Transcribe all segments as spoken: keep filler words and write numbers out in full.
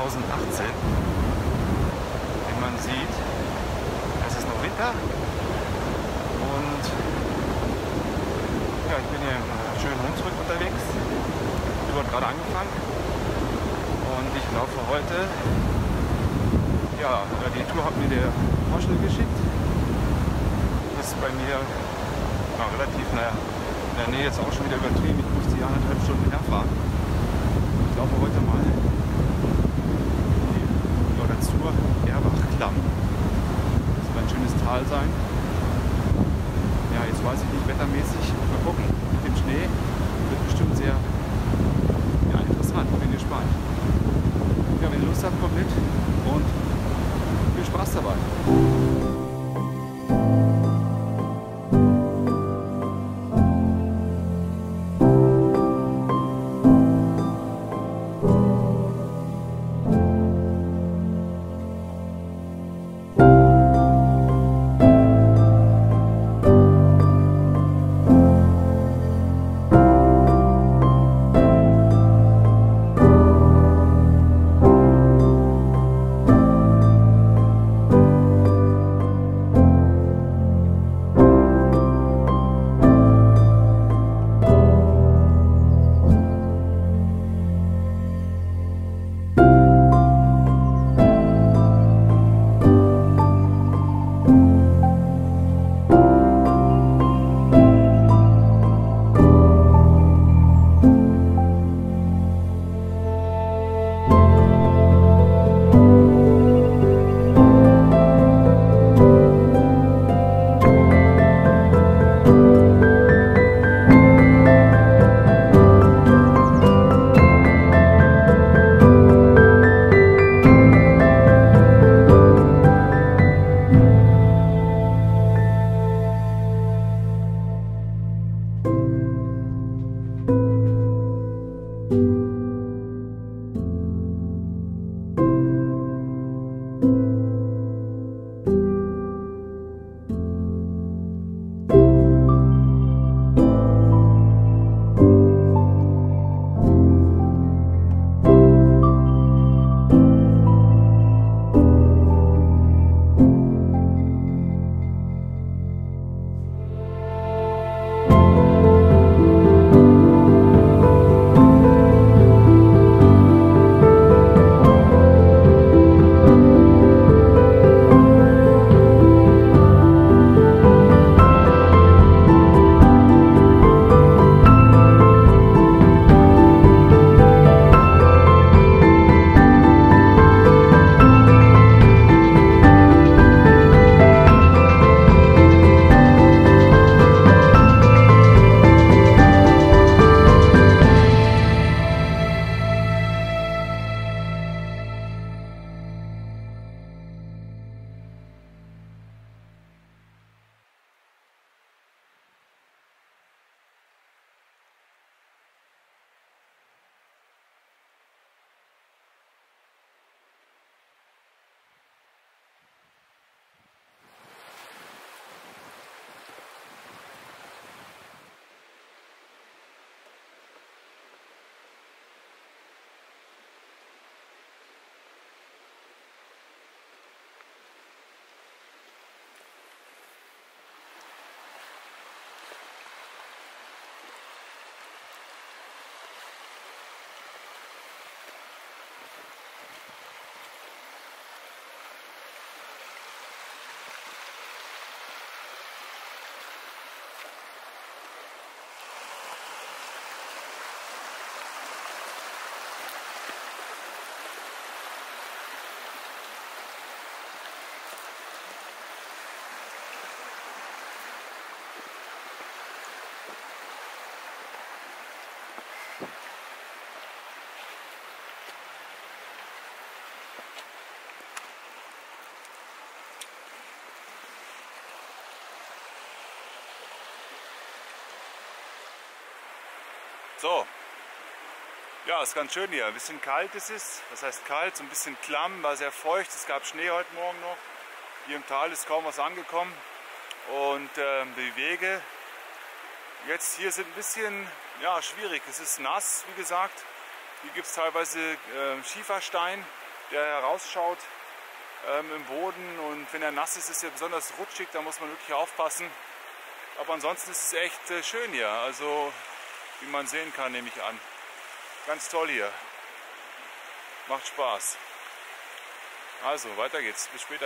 zweitausendachtzehn. Wie man sieht, es ist noch Winter und ja, ich bin hier im schönen Hunsrück unterwegs. Die Tour hat gerade angefangen und ich laufe heute. Ja, die Tour hat mir der Porsche geschickt. Das ist bei mir ja, relativ naja, in der Nähe, jetzt auch schon wieder übertrieben. Ich muss die anderthalb Stunden herfahren. Ich laufe heute mal die oder zur Erbach-Klamm. Das soll ein schönes Tal sein. Ja, jetzt weiß ich nicht, wettermäßig. Mal gucken. Mit dem Schnee wird bestimmt sehr ja, interessant. Bin gespannt. Ja, wenn ihr Lust habt, kommt mit und viel Spaß dabei. So, ja, ist ganz schön hier. Ein bisschen kalt ist es. Das heißt kalt, so ein bisschen klamm, war sehr feucht. Es gab Schnee heute Morgen noch. Hier im Tal ist kaum was angekommen. Und äh, die Wege jetzt hier sind ein bisschen ja, schwierig. Es ist nass, wie gesagt. Hier gibt es teilweise äh, Schieferstein. der herausschaut ähm, im Boden. Und wenn er nass ist, ist er besonders rutschig, da muss man wirklich aufpassen. Aber ansonsten ist es echt äh, schön hier, also wie man sehen kann, nehme ich an. Ganz toll hier. Macht Spaß. Also, weiter geht's. Bis später.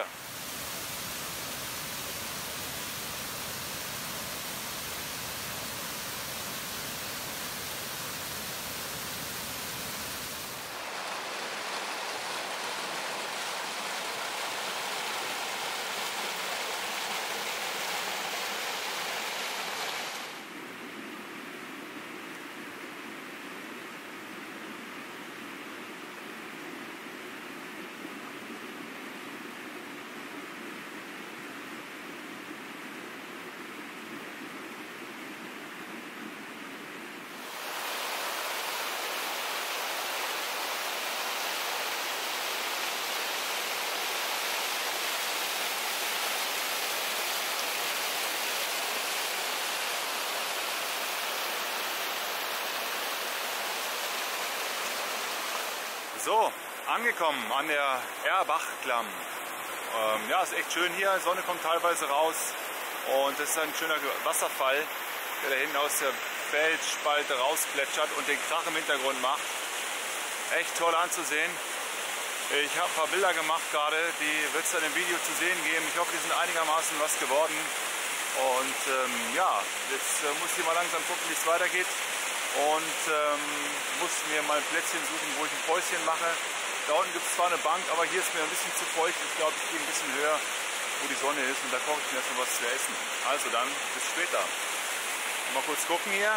So, angekommen an der Erbachklamm. Ähm, ja, ist echt schön hier, die Sonne kommt teilweise raus und es ist ein schöner Wasserfall, der da hinten aus der Felsspalte rausplätschert und den Krach im Hintergrund macht. Echt toll anzusehen. Ich habe ein paar Bilder gemacht gerade, die wird es dann im Video zu sehen geben. Ich hoffe, die sind einigermaßen was geworden. Und ähm, ja, jetzt äh, muss ich mal langsam gucken, wie es weitergeht. Und ähm, muss mir mal ein Plätzchen suchen, wo ich ein Päuschen mache. Da unten gibt es zwar eine Bank, aber hier ist mir ein bisschen zu feucht. Ich glaube, ich gehe ein bisschen höher, wo die Sonne ist und da koche ich mir erstmal was zu essen. Also dann, bis später. Mal kurz gucken hier.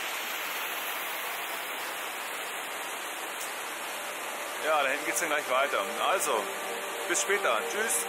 Ja, da hinten geht es dann gleich weiter. Also, bis später. Tschüss.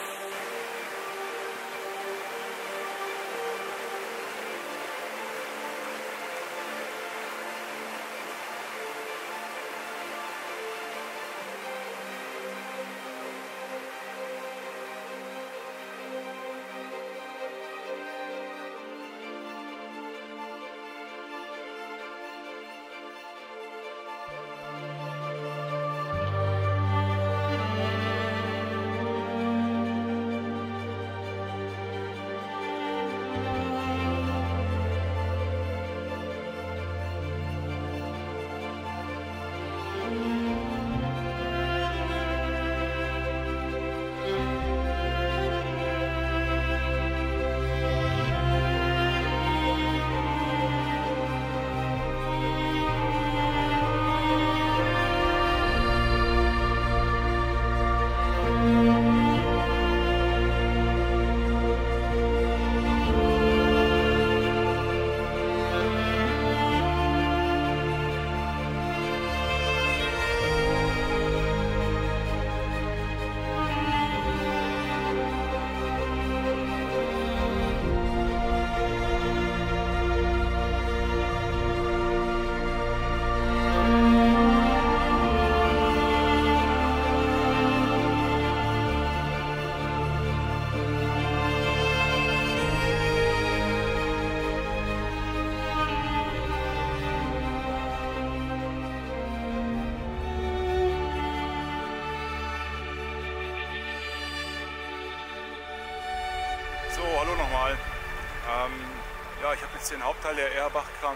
Hallo nochmal. Ähm, ja, ich habe jetzt den Hauptteil der Erbachkamm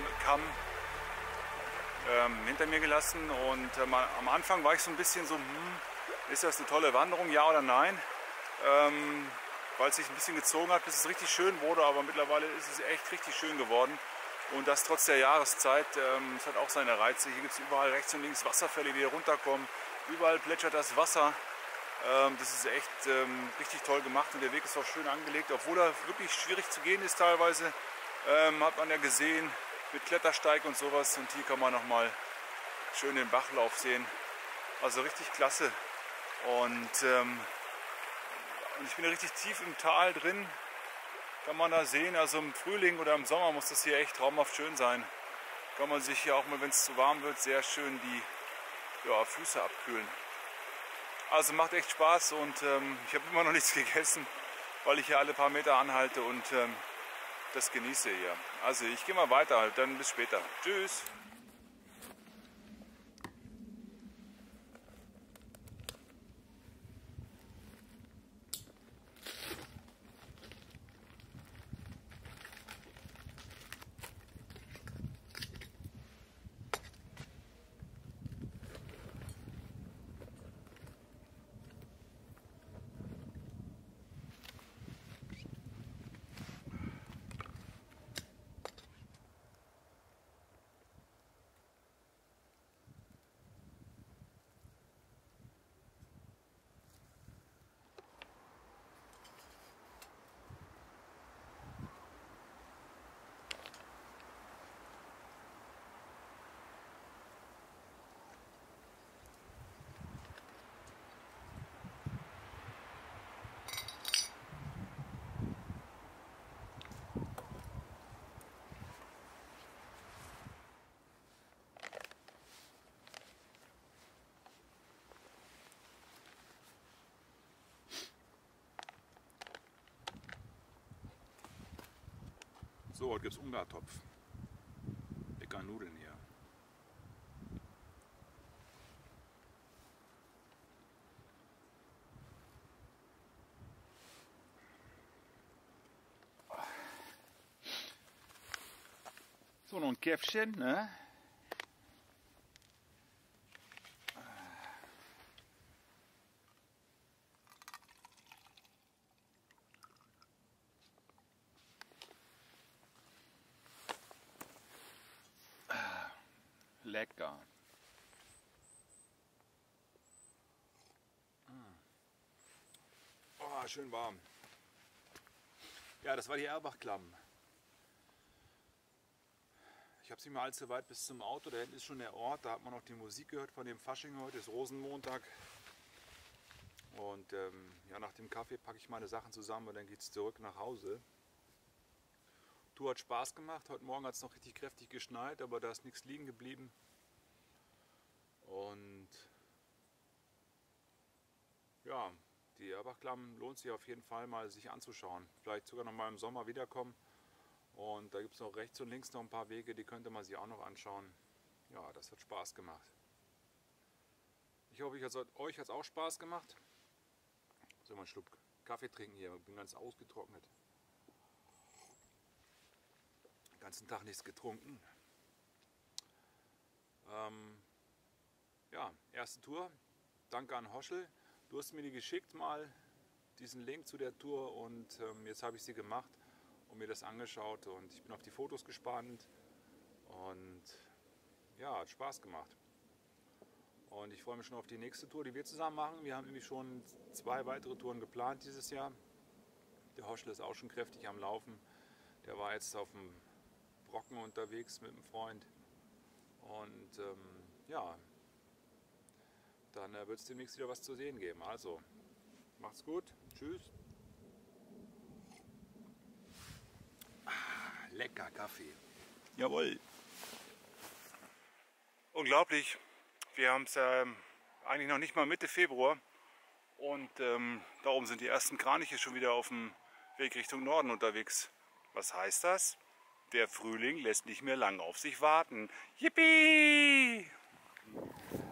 ähm, hinter mir gelassen und ähm, am Anfang war ich so ein bisschen so, hm, ist das eine tolle Wanderung, ja oder nein? Ähm, weil es sich ein bisschen gezogen hat, bis es richtig schön wurde, aber mittlerweile ist es echt richtig schön geworden. Und das trotz der Jahreszeit. Ähm, es hat auch seine Reize. Hier gibt es überall rechts und links Wasserfälle, die hier runterkommen. Überall plätschert das Wasser. Das ist echt ähm, richtig toll gemacht und der Weg ist auch schön angelegt, obwohl er wirklich schwierig zu gehen ist teilweise. Ähm, hat man ja gesehen mit Klettersteig und sowas und hier kann man nochmal schön den Bachlauf sehen. Also richtig klasse und, ähm, und ich bin ja richtig tief im Tal drin, kann man da sehen. Also im Frühling oder im Sommer muss das hier echt traumhaft schön sein. Kann man sich hier auch mal, wenn es zu warm wird, sehr schön die ja, Füße abkühlen. Also macht echt Spaß und ähm, ich habe immer noch nichts gegessen, weil ich hier alle paar Meter anhalte und ähm, das genieße hier. Also ich gehe mal weiter, dann bis später. Tschüss. So, heute gibt es Ungartopf. Lecker Nudeln hier. So, noch ein Käffchen, ne? Lecker. Oh, schön warm. Ja, das war die Erbachklamm. Ich habe es nicht mehr allzu weit bis zum Auto. Da hinten ist schon der Ort. Da hat man noch die Musik gehört von dem Fasching heute. Ist Rosenmontag. Und ähm, ja, nach dem Kaffee packe ich meine Sachen zusammen und dann geht es zurück nach Hause. Die Tour hat Spaß gemacht. Heute Morgen hat es noch richtig kräftig geschneit, aber da ist nichts liegen geblieben. Und ja, die Erbachklamm lohnt sich auf jeden Fall mal sich anzuschauen. Vielleicht sogar noch mal im Sommer wiederkommen. Und da gibt es noch rechts und links noch ein paar Wege, die könnte man sich auch noch anschauen. Ja, das hat Spaß gemacht. Ich hoffe, euch hat es auch Spaß gemacht. So, mal einen Schluck Kaffee trinken hier. Ich bin ganz ausgetrocknet. Den ganzen Tag nichts getrunken. Ähm, ja, erste Tour. Danke an Hoschel. Du hast mir die geschickt mal, diesen Link zu der Tour. Und ähm, jetzt habe ich sie gemacht und mir das angeschaut. Und ich bin auf die Fotos gespannt. Und ja, hat Spaß gemacht. Und ich freue mich schon auf die nächste Tour, die wir zusammen machen. Wir haben nämlich schon zwei weitere Touren geplant dieses Jahr. Der Hoschel ist auch schon kräftig am Laufen. Der war jetzt auf dem Brocken unterwegs mit einem Freund. Und ähm, ja, dann äh, wird es demnächst wieder was zu sehen geben. Also, macht's gut. Tschüss. Ah, lecker Kaffee. Jawohl. Unglaublich. Wir haben es ähm, eigentlich noch nicht mal Mitte Februar und ähm, da oben sind die ersten Kraniche schon wieder auf dem Weg Richtung Norden unterwegs. Was heißt das? Der Frühling lässt nicht mehr lange auf sich warten. Yippie!